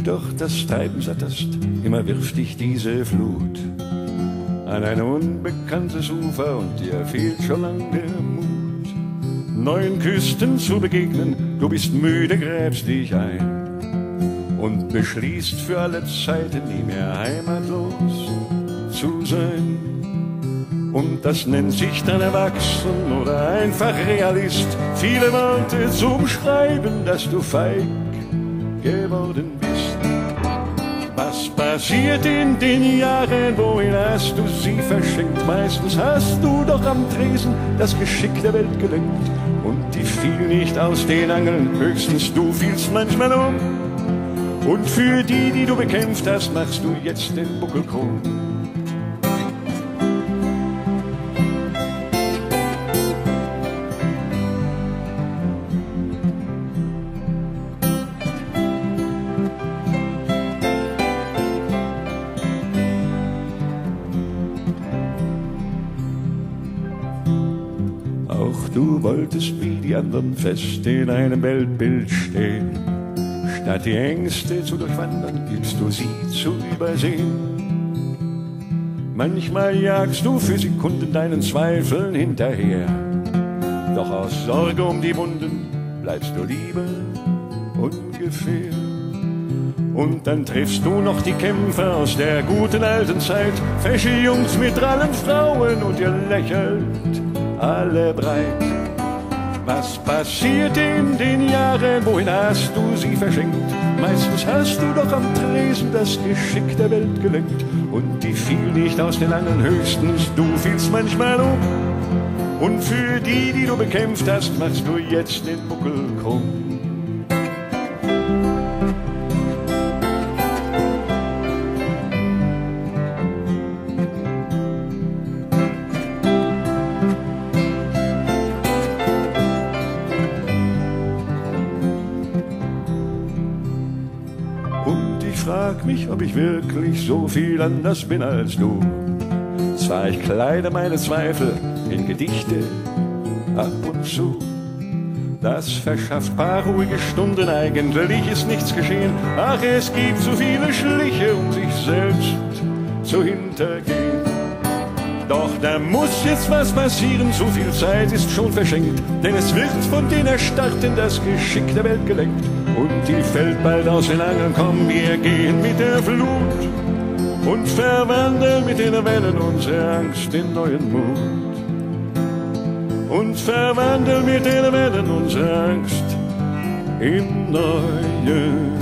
doch das Treiben satterst, immer wirft dich diese Flut an ein unbekanntes Ufer und dir fehlt schon lang der Mut, neuen Küsten zu begegnen. Du bist müde, gräbst dich ein und beschließt für alle Zeiten nie mehr heimatlos zu sein. Und das nennt sich dann erwachsen oder einfach Realist. Viele Worte zum Schreiben, dass du feig geworden bist. Was passiert in den Jahren, wohin hast du sie verschenkt? Meistens hast du doch am Tresen das Geschick der Welt gelenkt. Und die fiel nicht aus den Angeln, höchstens du fielst manchmal um. Und für die, die du bekämpft hast, machst du jetzt den Buckel krumm. Auch du wolltest wie die anderen fest in einem Weltbild stehen. Statt die Ängste zu durchwandern, gibst du sie zu übersehen. Manchmal jagst du für Sekunden deinen Zweifeln hinterher. Doch aus Sorge um die Wunden bleibst du lieber ungefähr. Und dann triffst du noch die Kämpfer aus der guten alten Zeit, fesche Jungs mit drallen Frauen und ihr lächelt alle breit. Was passiert in den Jahren, wohin hast du sie verschenkt? Meistens hast du doch am Tresen das Geschick der Welt gelenkt. Und die fiel nicht aus den Angeln, höchstens du fielst manchmal um. Und für die, die du bekämpft hast, machst du jetzt den Buckel krumm. Und ich frag mich, ob ich wirklich so viel anders bin als du. Zwar ich kleide meine Zweifel in Gedichte ab und zu. Das verschafft paar ruhige Stunden, eigentlich ist nichts geschehen. Ach, es gibt so viele Schliche, um sich selbst zu hintergehen. Doch da muss jetzt was passieren, zu viel Zeit ist schon verschenkt. Denn es wird von den Erstarrten das Geschick der Welt gelenkt. Und die fällt bald aus den Angeln, komm, wir gehen mit der Flut und verwandeln mit den Wellen unsere Angst in neuen Mut. Und verwandeln mit den Wellen unsere Angst in neuen